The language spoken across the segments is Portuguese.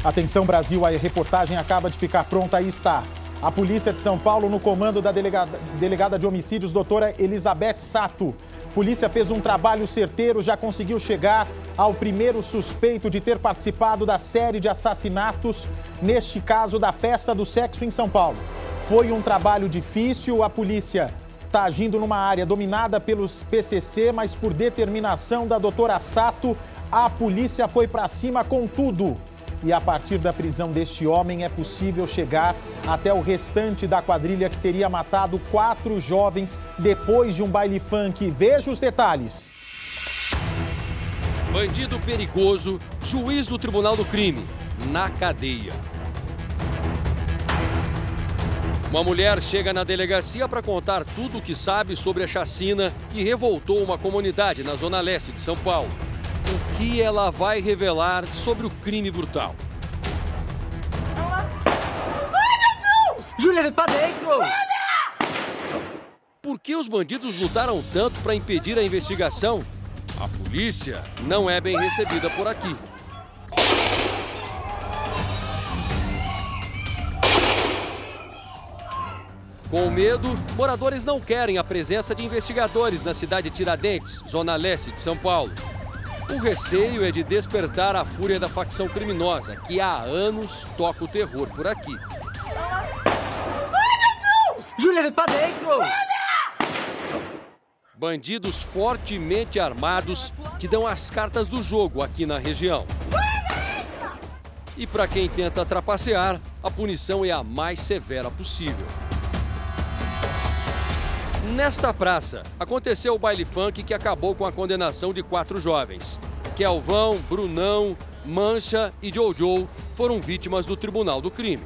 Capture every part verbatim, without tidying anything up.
Atenção Brasil, a reportagem acaba de ficar pronta, aí está. A Polícia de São Paulo, no comando da delegada, delegada de homicídios, doutora Elizabeth Sato. Polícia fez um trabalho certeiro, já conseguiu chegar ao primeiro suspeito de ter participado da série de assassinatos, neste caso da festa do sexo em São Paulo. Foi um trabalho difícil, a polícia está agindo numa área dominada pelos P C C, mas por determinação da doutora Sato, a polícia foi para cima com tudo. E a partir da prisão deste homem é possível chegar até o restante da quadrilha que teria matado quatro jovens depois de um baile funk. Veja os detalhes. Bandido perigoso, juiz do Tribunal do Crime, na cadeia. Uma mulher chega na delegacia para contar tudo o que sabe sobre a chacina que revoltou uma comunidade na zona leste de São Paulo. O que ela vai revelar sobre o crime brutal? Ai, meu Deus! Júlia, vem pra dentro! Por que os bandidos lutaram tanto para impedir a investigação? A polícia não é bem recebida por aqui. Com medo, moradores não querem a presença de investigadores na cidade de Tiradentes, zona leste de São Paulo. O receio é de despertar a fúria da facção criminosa, que há anos toca o terror por aqui. Ai, meu Deus! Júlia, vem pra dentro! Bandidos fortemente armados que dão as cartas do jogo aqui na região. E para quem tenta trapacear, a punição é a mais severa possível. Nesta praça, aconteceu o baile funk que acabou com a condenação de quatro jovens. Kelvão, Brunão, Mancha e Jojo foram vítimas do Tribunal do Crime.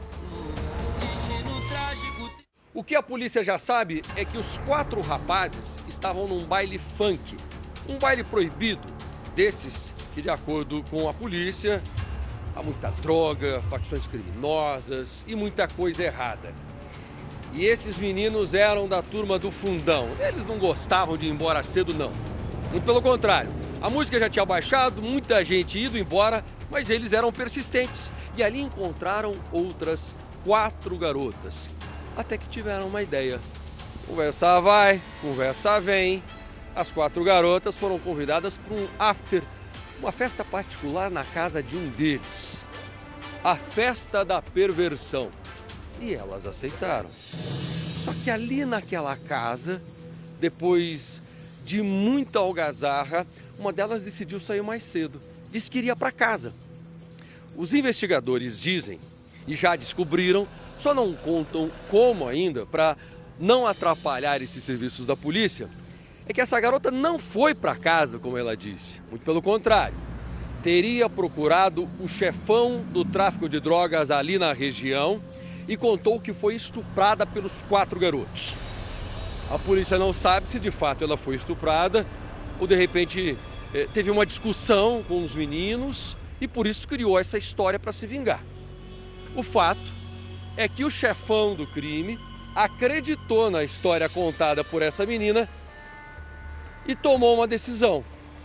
O que a polícia já sabe é que os quatro rapazes estavam num baile funk, um baile proibido, desses que, de acordo com a polícia, há muita droga, facções criminosas e muita coisa errada. E esses meninos eram da turma do fundão. Eles não gostavam de ir embora cedo, não. Muito pelo contrário. A música já tinha baixado, muita gente ido embora, mas eles eram persistentes. E ali encontraram outras quatro garotas. Até que tiveram uma ideia. Conversa vai, conversa vem. As quatro garotas foram convidadas para um after, uma festa particular na casa de um deles. A festa da perversão. E elas aceitaram. Só que ali naquela casa, depois de muita algazarra, uma delas decidiu sair mais cedo. Disse que iria para casa. Os investigadores dizem, e já descobriram, só não contam como ainda, para não atrapalhar esses serviços da polícia, é que essa garota não foi para casa, como ela disse. Muito pelo contrário. Teria procurado o chefão do tráfico de drogas ali na região e contou que foi estuprada pelos quatro garotos. A polícia não sabe se de fato ela foi estuprada ou de repente teve uma discussão com os meninos e por isso criou essa história para se vingar. O fato é que o chefão do crime acreditou na história contada por essa menina e tomou uma decisão.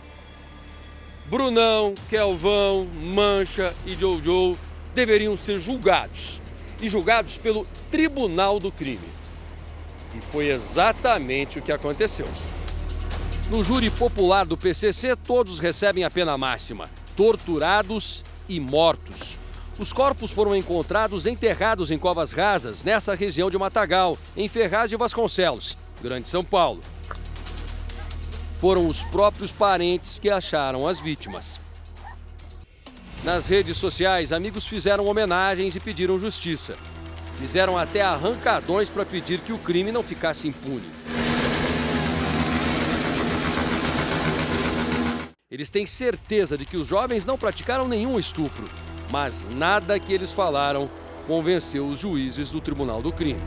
Brunão, Kelvão, Mancha e Jojo deveriam ser julgados. E julgados pelo Tribunal do Crime. E foi exatamente o que aconteceu. No júri popular do P C C, todos recebem a pena máxima, torturados e mortos. Os corpos foram encontrados enterrados em covas rasas nessa região de Matagal, em Ferraz de Vasconcelos, Grande São Paulo. Foram os próprios parentes que acharam as vítimas. Nas redes sociais, amigos fizeram homenagens e pediram justiça. Fizeram até arrancadões para pedir que o crime não ficasse impune. Eles têm certeza de que os jovens não praticaram nenhum estupro, mas nada que eles falaram convenceu os juízes do Tribunal do Crime.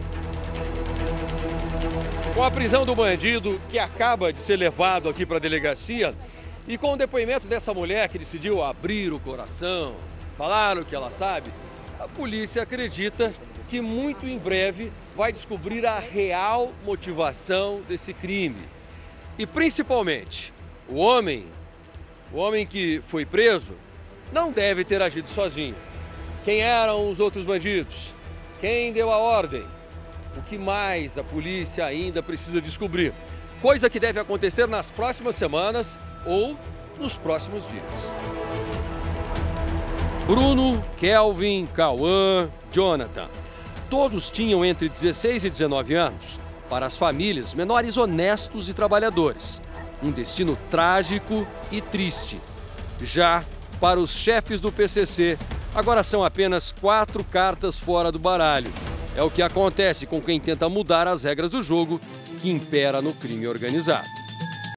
Com a prisão do bandido, que acaba de ser levado aqui para a delegacia, e com o depoimento dessa mulher que decidiu abrir o coração, falar o que ela sabe, a polícia acredita que muito em breve vai descobrir a real motivação desse crime. E principalmente, o homem, o homem que foi preso, não deve ter agido sozinho. Quem eram os outros bandidos? Quem deu a ordem? O que mais a polícia ainda precisa descobrir? Coisa que deve acontecer nas próximas semanas ou nos próximos dias. Bruno, Kelvin, Cauã, Jonathan. Todos tinham entre dezesseis e dezenove anos. Para as famílias, menores honestos e trabalhadores. Um destino trágico e triste. Já para os chefes do P C C, agora são apenas quatro cartas fora do baralho. É o que acontece com quem tenta mudar as regras do jogo que impera no crime organizado.